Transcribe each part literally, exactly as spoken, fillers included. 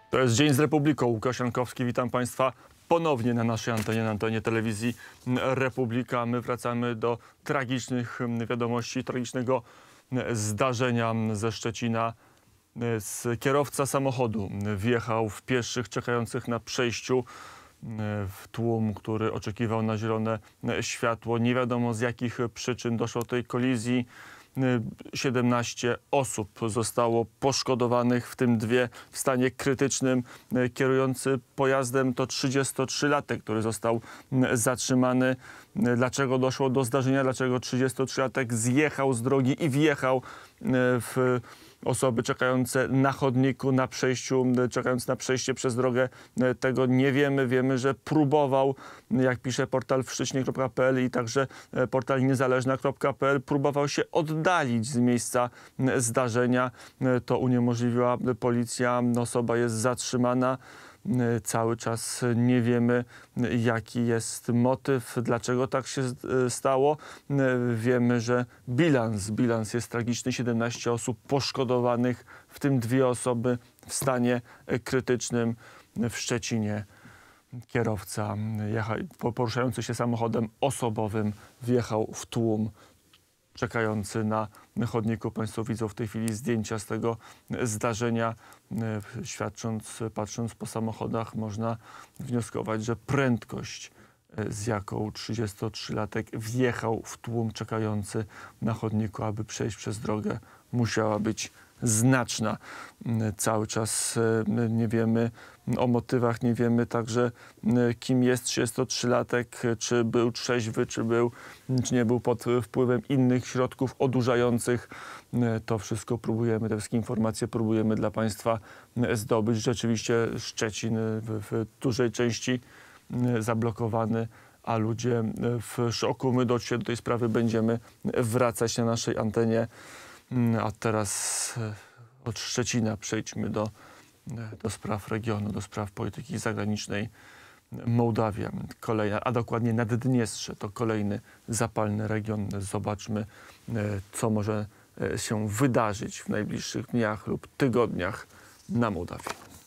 To jest Dzień z Republiką. Łukasz Jankowski, witam Państwa ponownie na naszej antenie, na antenie telewizji Republika. My wracamy do tragicznych wiadomości, tragicznego zdarzenia ze Szczecina. Kierowca samochodu wjechał w pieszych czekających na przejściu w tłum, który oczekiwał na zielone światło. Nie wiadomo z jakich przyczyn doszło do tej kolizji. siedemnaście osób zostało poszkodowanych, w tym dwie w stanie krytycznym. Kierujący pojazdem to trzydziestotrzylatek, który został zatrzymany. Dlaczego doszło do zdarzenia? Dlaczego trzydziestotrzylatek zjechał z drogi i wjechał w osoby czekające na chodniku, na przejściu, czekając na przejście przez drogę? Tego nie wiemy. Wiemy, że próbował, jak pisze portal wszczyśnie kropka pe el i także portal niezależna kropka pe el, próbował się oddalić z miejsca zdarzenia. To uniemożliwiła policja. Osoba jest zatrzymana. Cały czas nie wiemy, jaki jest motyw, dlaczego tak się stało. Wiemy, że bilans, bilans jest tragiczny. siedemnaście osób poszkodowanych, w tym dwie osoby w stanie krytycznym. W Szczecinie kierowca poruszający się samochodem osobowym wjechał w tłum czekający na chodniku. Państwo widzą w tej chwili zdjęcia z tego zdarzenia. Świadcząc, patrząc po samochodach, można wnioskować, że prędkość, z jaką trzydziestotrzylatek wjechał w tłum czekający na chodniku, aby przejść przez drogę, musiała być znaczna. Cały czas nie wiemy o motywach, nie wiemy także, kim jest trzydziestotrzylatek, czy był trzeźwy, czy, był, czy nie był pod wpływem innych środków odurzających. To wszystko próbujemy, te wszystkie informacje próbujemy dla Państwa zdobyć. Rzeczywiście Szczecin w, w dużej części zablokowany, a ludzie w szoku. My do, do tej sprawy będziemy wracać na naszej antenie. A teraz od Szczecina przejdźmy do, do spraw regionu, do spraw polityki zagranicznej. Mołdawia, kolejna, a dokładnie Naddniestrze, to kolejny zapalny region. Zobaczmy, co może się wydarzyć w najbliższych dniach lub tygodniach na Mołdawii.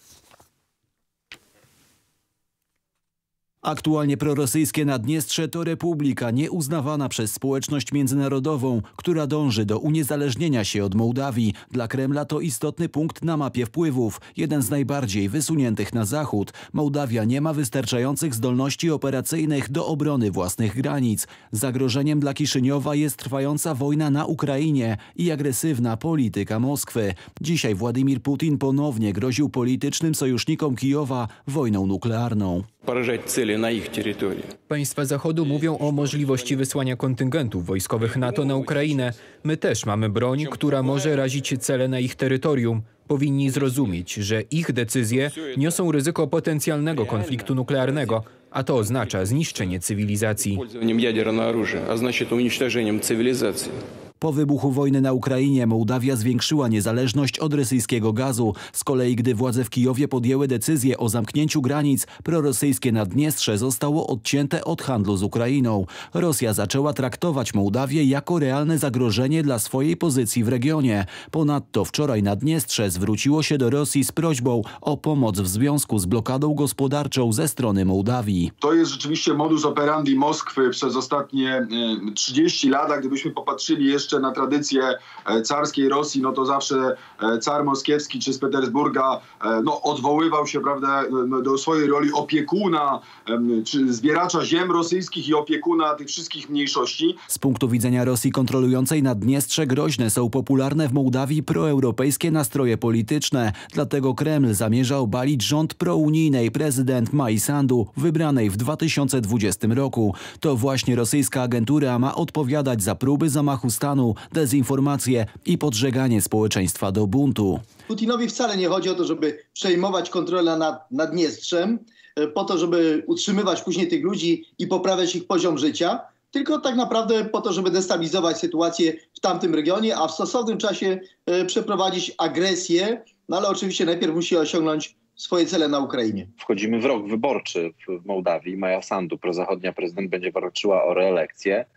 Aktualnie prorosyjskie Naddniestrze to republika nieuznawana przez społeczność międzynarodową, która dąży do uniezależnienia się od Mołdawii. Dla Kremla to istotny punkt na mapie wpływów, jeden z najbardziej wysuniętych na zachód. Mołdawia nie ma wystarczających zdolności operacyjnych do obrony własnych granic. Zagrożeniem dla Kiszyniowa jest trwająca wojna na Ukrainie i agresywna polityka Moskwy. Dzisiaj Władimir Putin ponownie groził politycznym sojusznikom Kijowa wojną nuklearną. na ich terytorium. Państwa Zachodu mówią o możliwości wysłania kontyngentów wojskowych NATO na Ukrainę. My też mamy broń, która może razić cele na ich terytorium. Powinni zrozumieć, że ich decyzje niosą ryzyko potencjalnego konfliktu nuklearnego, a to oznacza zniszczenie cywilizacji. Po wybuchu wojny na Ukrainie Mołdawia zwiększyła niezależność od rosyjskiego gazu. Z kolei gdy władze w Kijowie podjęły decyzję o zamknięciu granic, prorosyjskie Naddniestrze zostało odcięte od handlu z Ukrainą. Rosja zaczęła traktować Mołdawię jako realne zagrożenie dla swojej pozycji w regionie. Ponadto wczoraj Naddniestrze zwróciło się do Rosji z prośbą o pomoc w związku z blokadą gospodarczą ze strony Mołdawii. To jest rzeczywiście modus operandi Moskwy przez ostatnie trzydzieści lat. A gdybyśmy popatrzyli jeszcze na tradycję carskiej Rosji, no to zawsze car moskiewski czy z Petersburga no, odwoływał się, prawda, do swojej roli opiekuna, czy zbieracza ziem rosyjskich i opiekuna tych wszystkich mniejszości. Z punktu widzenia Rosji kontrolującej Naddniestrze groźne są popularne w Mołdawii proeuropejskie nastroje polityczne. Dlatego Kreml zamierza obalić rząd prounijnej prezydent Mai Sandu, wybranej w dwa tysiące dwudziestym roku. To właśnie rosyjska agentura ma odpowiadać za próby zamachu stanu, dezinformację i podżeganie społeczeństwa do buntu. Putinowi wcale nie chodzi o to, żeby przejmować kontrolę nad Naddniestrzem, po to, żeby utrzymywać później tych ludzi i poprawiać ich poziom życia, tylko tak naprawdę po to, żeby destabilizować sytuację w tamtym regionie, a w stosownym czasie przeprowadzić agresję, no ale oczywiście najpierw musi osiągnąć swoje cele na Ukrainie. Wchodzimy w rok wyborczy w Mołdawii. Maja Sandu, prozachodnia prezydent, będzie walczyła o reelekcję.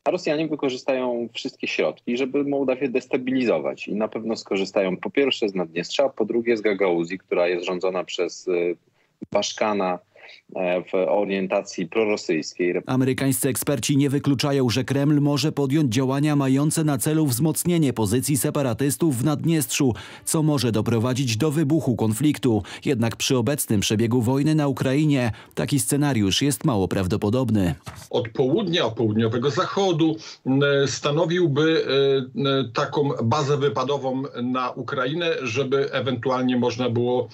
A Rosjanie wykorzystają wszystkie środki, żeby Mołdawię destabilizować. I na pewno skorzystają po pierwsze z Naddniestrza, a po drugie z Gagauzji, która jest rządzona przez Baszkana w orientacji prorosyjskiej. Amerykańscy eksperci nie wykluczają, że Kreml może podjąć działania mające na celu wzmocnienie pozycji separatystów w Naddniestrzu, co może doprowadzić do wybuchu konfliktu. Jednak przy obecnym przebiegu wojny na Ukrainie taki scenariusz jest mało prawdopodobny. Od południa, południowego zachodu stanowiłby taką bazę wypadową na Ukrainę, żeby ewentualnie można było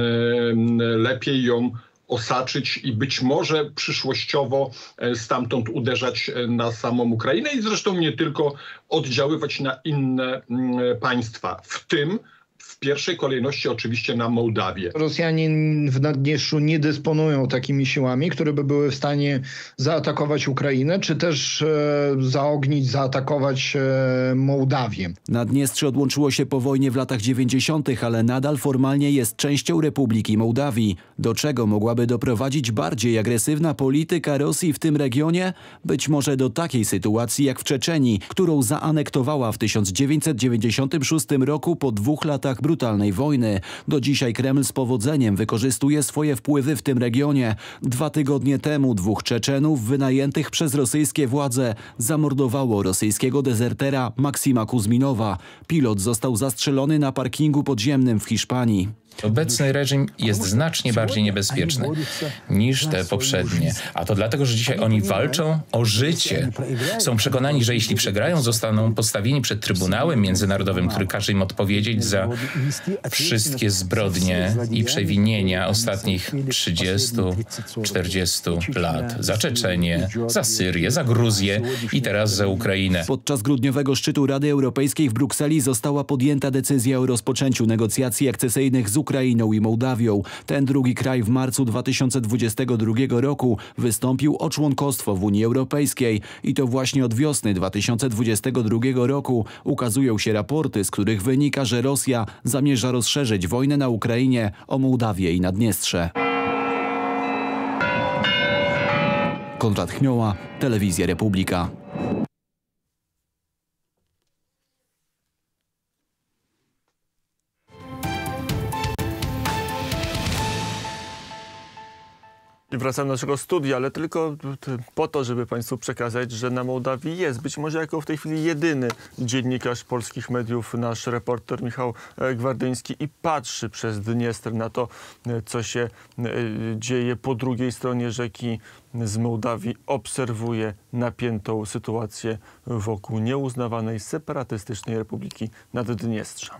lepiej ją osaczyć i być może przyszłościowo stamtąd uderzać na samą Ukrainę i zresztą nie tylko oddziaływać na inne państwa, w tym w pierwszej kolejności oczywiście na Mołdawię. Rosjanie w Naddniestrzu nie dysponują takimi siłami, które by były w stanie zaatakować Ukrainę, czy też e, zaognić, zaatakować e, Mołdawię. Naddniestrze odłączyło się po wojnie w latach dziewięćdziesiątych, ale nadal formalnie jest częścią Republiki Mołdawii. Do czego mogłaby doprowadzić bardziej agresywna polityka Rosji w tym regionie? Być może do takiej sytuacji jak w Czeczenii, którą zaanektowała w tysiąc dziewięćset dziewięćdziesiątym szóstym roku po dwóch latach brutalnej wojny. Do dzisiaj Kreml z powodzeniem wykorzystuje swoje wpływy w tym regionie. Dwa tygodnie temu dwóch Czeczenów wynajętych przez rosyjskie władze zamordowało rosyjskiego dezertera Maksima Kuzminowa. Pilot został zastrzelony na parkingu podziemnym w Hiszpanii. Obecny reżim jest znacznie bardziej niebezpieczny niż te poprzednie. A to dlatego, że dzisiaj oni walczą o życie. Są przekonani, że jeśli przegrają, zostaną postawieni przed Trybunałem Międzynarodowym, który każe im odpowiedzieć za wszystkie zbrodnie i przewinienia ostatnich trzydziestu czterdziestu lat. Za Czeczenię, za Syrię, za Gruzję i teraz za Ukrainę. Podczas grudniowego szczytu Rady Europejskiej w Brukseli została podjęta decyzja o rozpoczęciu negocjacji akcesyjnych z Ukrainą i Mołdawią. Ten drugi kraj w marcu dwa tysiące dwudziestego drugiego roku wystąpił o członkostwo w Unii Europejskiej. I to właśnie od wiosny dwa tysiące dwudziestego drugiego roku ukazują się raporty, z których wynika, że Rosja zamierza rozszerzyć wojnę na Ukrainie o Mołdawię i Naddniestrze. Konrad Chmioła, Telewizja Republika. I wracam do naszego studia, ale tylko po to, żeby Państwu przekazać, że na Mołdawii jest, być może jako w tej chwili jedyny dziennikarz polskich mediów, nasz reporter Michał Gwardyński, i patrzy przez Dniestr na to, co się dzieje po drugiej stronie rzeki z Mołdawii. Obserwuje napiętą sytuację wokół nieuznawanej separatystycznej Republiki Naddniestrza.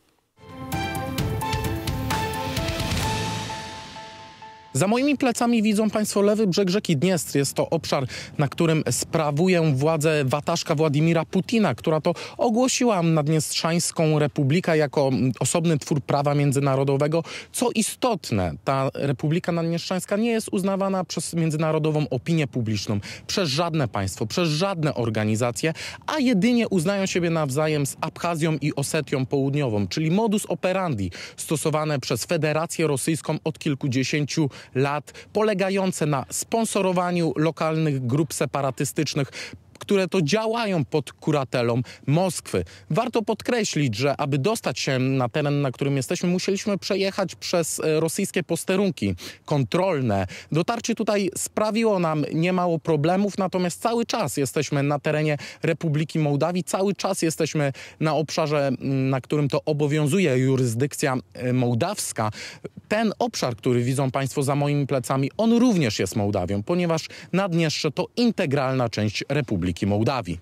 Za moimi plecami widzą Państwo lewy brzeg rzeki Dniestr. Jest to obszar, na którym sprawuje władzę wataszka Władimira Putina, która to ogłosiła Naddniestrzańską Republikę jako osobny twór prawa międzynarodowego. Co istotne, ta Republika Naddniestrzańska nie jest uznawana przez międzynarodową opinię publiczną, przez żadne państwo, przez żadne organizacje, a jedynie uznają siebie nawzajem z Abchazją i Osetią Południową, czyli modus operandi stosowane przez Federację Rosyjską od kilkudziesięciu lat, polegające na sponsorowaniu lokalnych grup separatystycznych, które to działają pod kuratelą Moskwy. Warto podkreślić, że aby dostać się na teren, na którym jesteśmy, musieliśmy przejechać przez rosyjskie posterunki kontrolne. Dotarcie tutaj sprawiło nam niemało problemów, natomiast cały czas jesteśmy na terenie Republiki Mołdawii, cały czas jesteśmy na obszarze, na którym to obowiązuje jurysdykcja mołdawska. Ten obszar, który widzą Państwo za moimi plecami, on również jest Mołdawią, ponieważ Naddniestrze to integralna część Republiki Mołdawii.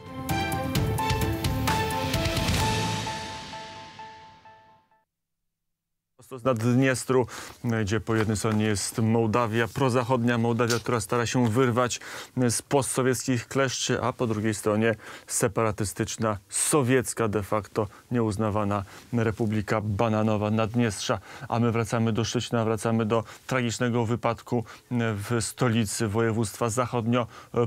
Z Naddniestru, gdzie po jednej stronie jest Mołdawia, prozachodnia Mołdawia, która stara się wyrwać z postsowieckich kleszczy, a po drugiej stronie separatystyczna, sowiecka de facto nieuznawana Republika Bananowa Naddniestrza. A my wracamy do Szczecina, wracamy do tragicznego wypadku w stolicy województwa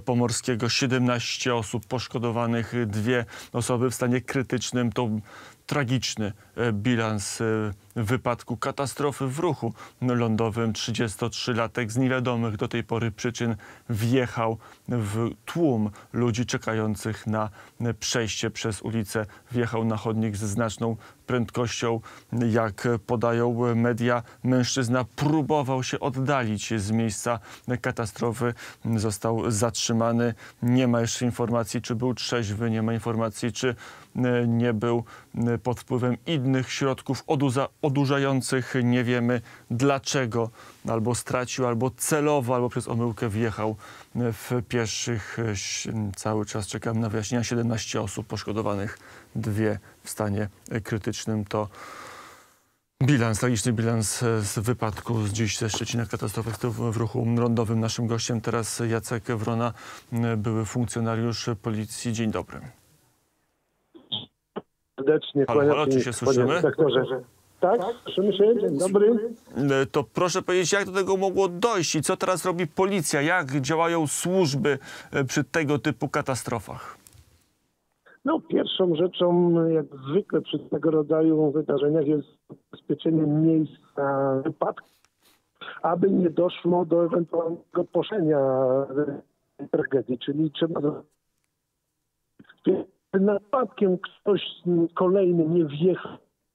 zachodniopomorskiego. siedemnaście osób poszkodowanych, dwie osoby w stanie krytycznym. To tragiczny bilans wypadku, katastrofy w ruchu lądowym. trzydziestotrzylatek z niewiadomych do tej pory przyczyn wjechał w tłum ludzi czekających na przejście przez ulicę. Wjechał na chodnik ze znaczną prędkością. Jak podają media, mężczyzna próbował się oddalić z miejsca katastrofy. Został zatrzymany. Nie ma jeszcze informacji, czy był trzeźwy, nie ma informacji, czy nie był pod wpływem innych środków odurzających. Nie wiemy dlaczego. Albo stracił, albo celowo, albo przez omyłkę wjechał w pieszych. Cały czas czekam na wyjaśnienia. siedemnaście osób poszkodowanych, dwie w stanie krytycznym. To bilans, tragiczny bilans z wypadku z dziś ze Szczecina, katastrofy w ruchu lądowym. Naszym gościem teraz Jacek Wrona, były funkcjonariusz policji. Dzień dobry. Serdecznie halo, halo, czy się słyszymy? Tak, słyszymy się. Dzień dobry. To proszę powiedzieć, jak do tego mogło dojść i co teraz robi policja? Jak działają służby przy tego typu katastrofach? No, pierwszą rzeczą, jak zwykle przy tego rodzaju wydarzeniach, jest zabezpieczenie miejsca wypadku, aby nie doszło do ewentualnego poszerzenia tragedii, czyli trzeba przypadkiem ktoś kolejny nie wjechał.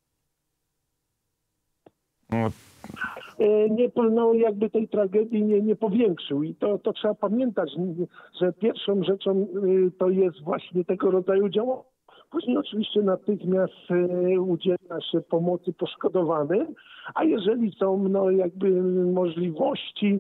No. Nie, no, jakby tej tragedii nie, nie powiększył i to, to trzeba pamiętać, że pierwszą rzeczą to jest właśnie tego rodzaju działania. Później oczywiście natychmiast udziela się pomocy poszkodowanym, a jeżeli są no, jakby możliwości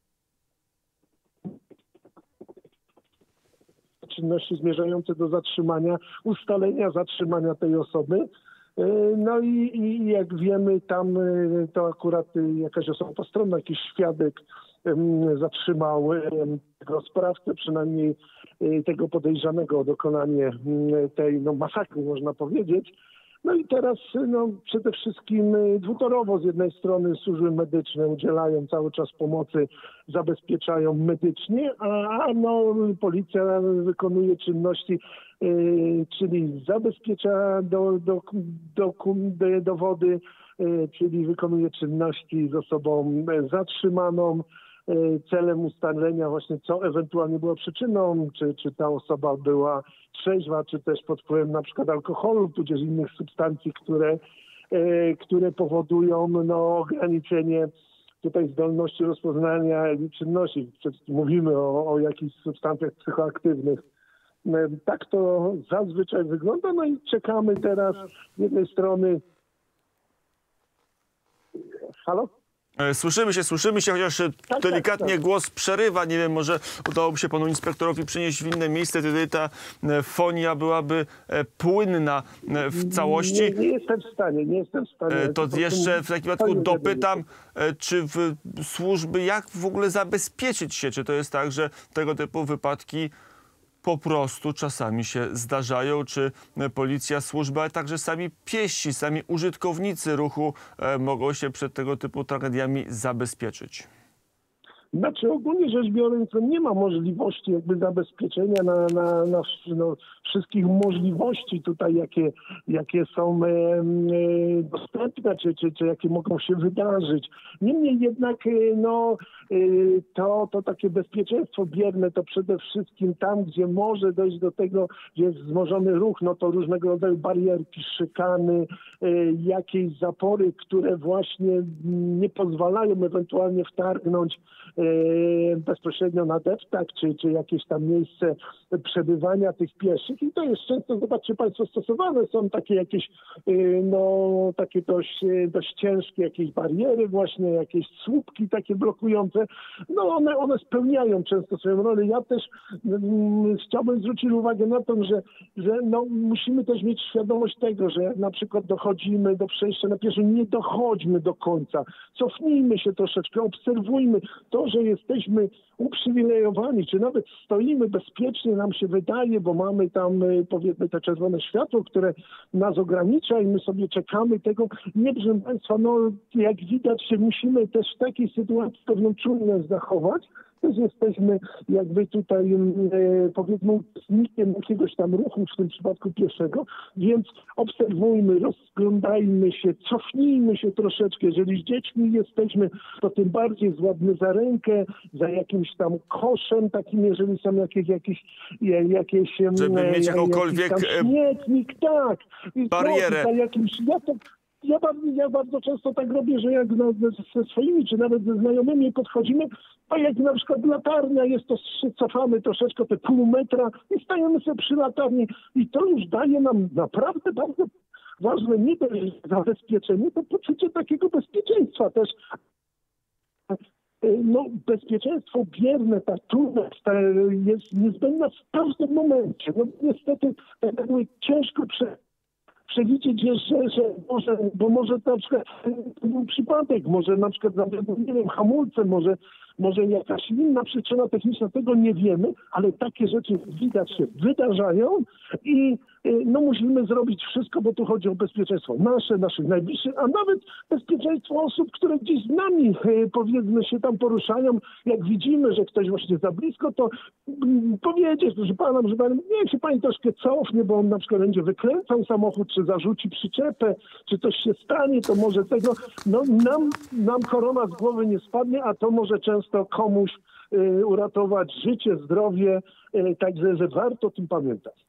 czynności zmierzające do zatrzymania, ustalenia zatrzymania tej osoby. No i, i jak wiemy, tam to akurat jakaś osoba postronna, jakiś świadek zatrzymał tego sprawcę, przynajmniej tego podejrzanego o dokonanie tej no, masakry, można powiedzieć. No i teraz no, przede wszystkim dwutorowo z jednej strony służby medyczne udzielają cały czas pomocy, zabezpieczają medycznie, a no, policja wykonuje czynności, yy, czyli zabezpiecza do, do, do, do, dowody, yy, czyli wykonuje czynności z osobą zatrzymaną, celem ustalenia właśnie, co ewentualnie było przyczyną, czy, czy ta osoba była trzeźwa, czy też pod wpływem na przykład alkoholu, tudzież innych substancji, które, e, które powodują no, ograniczenie tutaj zdolności rozpoznania i czynności. Mówimy o, o jakichś substancjach psychoaktywnych. E, tak to zazwyczaj wygląda, no i czekamy teraz z jednej strony... Halo? Słyszymy się, słyszymy się, chociaż tak, delikatnie tak, tak. głos przerywa. Nie wiem, może udałoby się panu inspektorowi przynieść w inne miejsce, wtedy ta fonia byłaby płynna w całości. Nie, nie jestem w stanie, nie jestem w stanie. To jeszcze w takim wypadku dopytam, czy w służby, jak w ogóle zabezpieczyć się? Czy to jest tak, że tego typu wypadki po prostu czasami się zdarzają, czy policja, służba, ale także sami piesi, sami użytkownicy ruchu e, mogą się przed tego typu tragediami zabezpieczyć? Znaczy ogólnie rzecz biorąc, nie ma możliwości jakby zabezpieczenia na, na, na no, wszystkich możliwości tutaj, jakie, jakie są e, e, dostępne, czy, czy, czy jakie mogą się wydarzyć. Niemniej jednak e, no, e, to, to takie bezpieczeństwo bierne to przede wszystkim tam, gdzie może dojść do tego, że jest wzmożony ruch, no to różnego rodzaju barierki, szykany, e, jakieś zapory, które właśnie nie pozwalają ewentualnie wtargnąć bezpośrednio na deptak, czy, czy jakieś tam miejsce przebywania tych pieszych. I to jest często, zobaczcie Państwo, stosowane są takie jakieś, no, takie dość, dość ciężkie jakieś bariery właśnie, jakieś słupki takie blokujące. No one, one spełniają często swoją rolę. Ja też mm, chciałbym zwrócić uwagę na to, że, że no, musimy też mieć świadomość tego, że jak na przykład dochodzimy do przejścia na pieszo, nie dochodźmy do końca. Cofnijmy się troszeczkę, obserwujmy to, że jesteśmy uprzywilejowani, czy nawet stoimy bezpiecznie, nam się wydaje, bo mamy tam powiedzmy te czerwone światło, które nas ogranicza i my sobie czekamy tego. Nie, proszę Państwa, no jak widać, musimy też w takiej sytuacji pewną czujność zachować też jesteśmy jakby tutaj e, powiedzmy uczestnikiem jakiegoś tam ruchu, w tym przypadku pieszego, więc obserwujmy, rozglądajmy się, cofnijmy się troszeczkę. Jeżeli z dziećmi jesteśmy, to tym bardziej złapmy za rękę, za jakimś tam koszem takim, jeżeli są jakieś, jakieś, jakieś żeby mieć jakąkolwiek jakiś tam śmietnik, tak. barierę. Za jakimś, ja to, Ja bardzo, ja bardzo często tak robię, że jak no, ze swoimi, czy nawet ze znajomymi podchodzimy, a jak na przykład latarnia jest, to cofamy troszeczkę te pół metra i stajemy sobie przy latarni i to już daje nam naprawdę bardzo ważne, nie to zabezpieczenie, to poczucie takiego bezpieczeństwa też. No, bezpieczeństwo bierne, ta czujność ta jest niezbędna w każdym momencie. No niestety tak jakby ciężko prze przewidzieć, że, że może, bo może na przykład to był przypadek, może na przykład, nie wiem, hamulce, może, może jakaś inna przyczyna techniczna, tego nie wiemy, ale takie rzeczy widać się wydarzają i no musimy zrobić wszystko, bo tu chodzi o bezpieczeństwo nasze, naszych najbliższych, a nawet bezpieczeństwo osób, które gdzieś z nami, powiedzmy, się tam poruszają. Jak widzimy, że ktoś właśnie za blisko, to powiedzieć, proszę pana, że pan, niech się pani troszkę cofnie, bo on na przykład będzie wykręcał samochód, czy zarzuci przyczepę, czy coś się stanie, to może tego, no nam, nam korona z głowy nie spadnie, a to może często komuś y, uratować życie, zdrowie, y, także, że warto o tym pamiętać.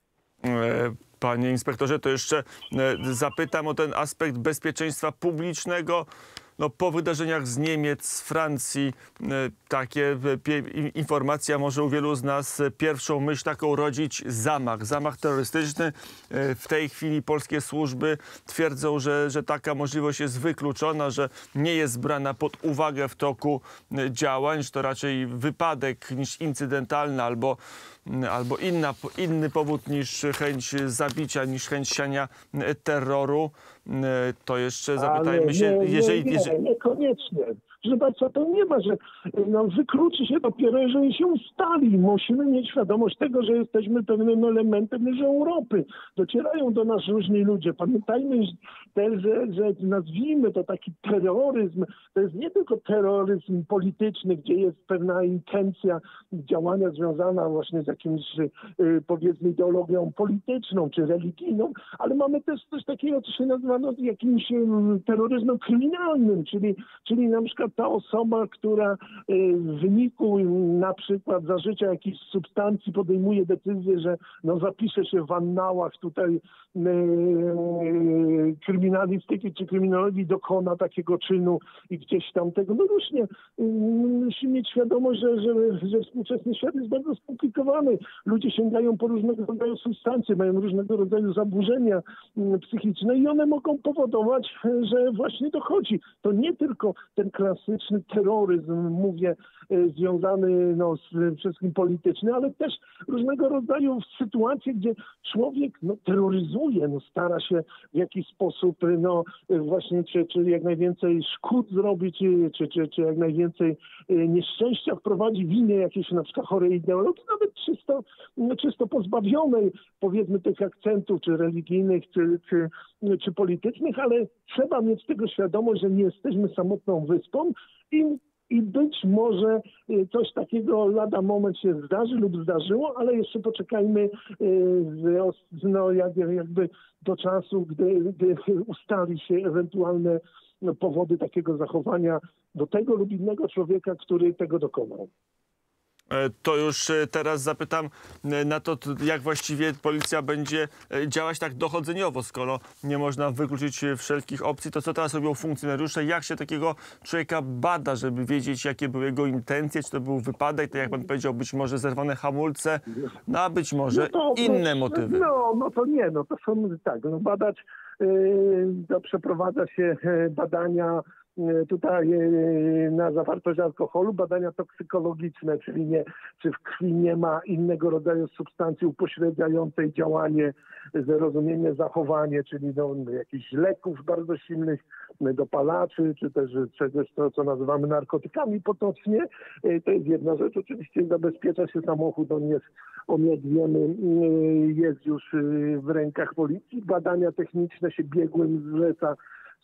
Panie inspektorze, to jeszcze zapytam o ten aspekt bezpieczeństwa publicznego. No, po wydarzeniach z Niemiec, z Francji, takie informacja może u wielu z nas pierwszą myśl taką rodzić zamach, zamach terrorystyczny. W tej chwili polskie służby twierdzą, że, że taka możliwość jest wykluczona, że nie jest brana pod uwagę w toku działań, że to raczej wypadek niż incydentalny albo albo inna, inny powód niż chęć zabicia, niż chęć siania terroru. To jeszcze zapytajmy Ale się, nie, jeżeli... nie, jeżeli... nie, niekoniecznie. Proszę Państwa, to nie ma, że no, wykluczy się dopiero, jeżeli się ustali. Musimy mieć świadomość tego, że jesteśmy pewnym elementem już Europy. Docierają do nas różni ludzie. Pamiętajmy też, że, że nazwijmy to taki terroryzm. To jest nie tylko terroryzm polityczny, gdzie jest pewna intencja działania związana właśnie z jakimś, powiedzmy, ideologią polityczną czy religijną, ale mamy też coś takiego, co się nazywa no, jakimś terroryzmem kryminalnym, czyli, czyli na przykład ta osoba, która w wyniku na przykład zażycia jakichś substancji podejmuje decyzję, że no, zapisze się w annałach tutaj e, kryminalistyki czy kryminologii, dokona takiego czynu i gdzieś tam tego. No różnie musimy mieć świadomość, że, że, że współczesny świat jest bardzo skomplikowany. Ludzie sięgają po różnego rodzaju substancje, mają różnego rodzaju zaburzenia psychiczne i one mogą powodować, że właśnie dochodzi. To nie tylko ten klasyczny terroryzm, mówię, związany no, z wszystkim polityczny, ale też różnego rodzaju sytuacje, gdzie człowiek no, terroryzuje, no, stara się w jakiś sposób no, właśnie czy, czy jak najwięcej szkód zrobić, czy, czy, czy jak najwięcej nieszczęścia wprowadzi w imię jakiejś na przykład chorej ideologii, nawet czysto, czysto pozbawionej powiedzmy tych akcentów, czy religijnych, czy, czy, czy politycznych, ale trzeba mieć tego świadomość, że nie jesteśmy samotną wyspą i I być może coś takiego lada moment się zdarzy lub zdarzyło, ale jeszcze poczekajmy no, jakby do czasu, gdy, gdy ustali się ewentualne powody takiego zachowania do tego lub innego człowieka, który tego dokonał. To już teraz zapytam na to, jak właściwie policja będzie działać tak dochodzeniowo, skoro nie można wykluczyć wszelkich opcji. To co teraz robią funkcjonariusze? Jak się takiego człowieka bada, żeby wiedzieć, jakie były jego intencje? Czy to był wypadek, tak jak pan powiedział, być może zerwane hamulce, no a być może no to, inne no, motywy? No, no to nie, no to są tak, no badać, yy, to przeprowadza się badania tutaj na zawartość alkoholu, badania toksykologiczne, czyli nie, czy w krwi nie ma innego rodzaju substancji upośledzającej działanie, zrozumienie, zachowanie, czyli no, jakichś leków bardzo silnych, dopalaczy, czy też czegoś, to, co nazywamy narkotykami potocznie. To jest jedna rzecz. Oczywiście zabezpiecza się samochód, on jest, on jak wiemy, jest już w rękach policji. Badania techniczne się biegłym zleca w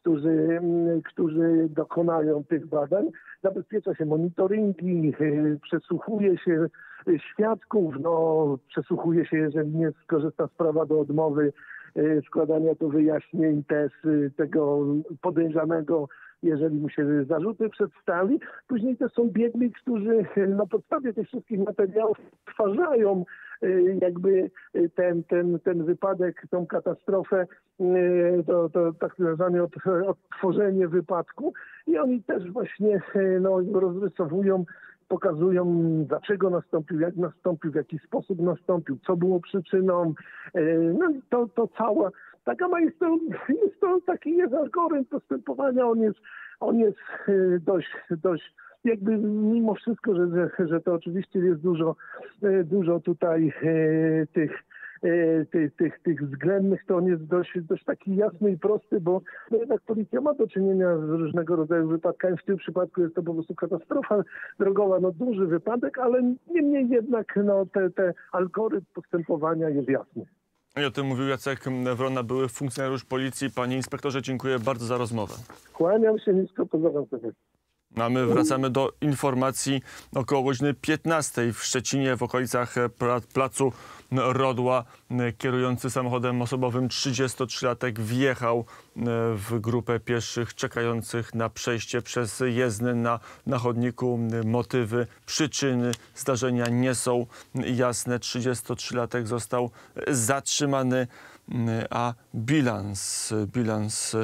którzy, którzy dokonają tych badań. Zabezpiecza się monitoringi, przesłuchuje się świadków, no, przesłuchuje się, jeżeli nie skorzysta sprawa do odmowy składania tu wyjaśnień tez tego podejrzanego, jeżeli mu się zarzuty przedstawi. Później też są biegli, którzy na podstawie tych wszystkich materiałów stwarzają jakby ten, ten, ten wypadek, tą katastrofę, to, to tak zwane od, odtworzenie wypadku i oni też właśnie no, rozrysowują, pokazują, dlaczego nastąpił, jak nastąpił, w jaki sposób nastąpił, co było przyczyną. No i to, to cała ta gama jest to, jest to taki jest algorytm postępowania, on jest, on jest dość, dość jakby mimo wszystko, że, że, że to oczywiście jest dużo, dużo tutaj tych Tych, tych, tych względnych, to on jest dość, dość taki jasny i prosty, bo no jednak policja ma do czynienia z różnego rodzaju wypadkami. W tym przypadku jest to po prostu katastrofa drogowa, no duży wypadek, ale niemniej jednak no, te, te algorytm postępowania jest jasny. I o tym mówił Jacek Wrona, były funkcjonariusz policji. Panie inspektorze, dziękuję bardzo za rozmowę. Kłaniam się nisko, pozdrawiam serdecznie. A my wracamy do informacji. Około godziny piętnastej w Szczecinie, w okolicach placu Rodła, kierujący samochodem osobowym trzydziestotrzylatek wjechał w grupę pieszych czekających na przejście przez jezdnię na, na chodniku. Motywy, przyczyny zdarzenia nie są jasne. trzydziestotrzylatek został zatrzymany, a bilans, bilans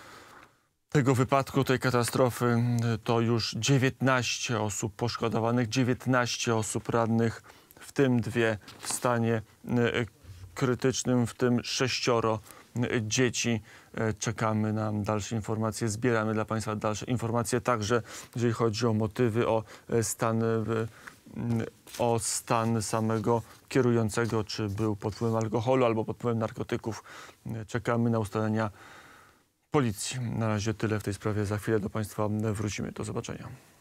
tego wypadku, tej katastrofy to już dziewiętnaście osób poszkodowanych, dziewiętnaście osób rannych, w tym dwie w stanie krytycznym, w tym sześcioro dzieci. Czekamy na dalsze informacje, zbieramy dla Państwa dalsze informacje, także jeżeli chodzi o motywy, o stan, o stan samego kierującego, czy był pod wpływem alkoholu albo pod wpływem narkotyków. Czekamy na ustalenia policji. Na razie tyle w tej sprawie. Za chwilę do Państwa wrócimy. Do zobaczenia.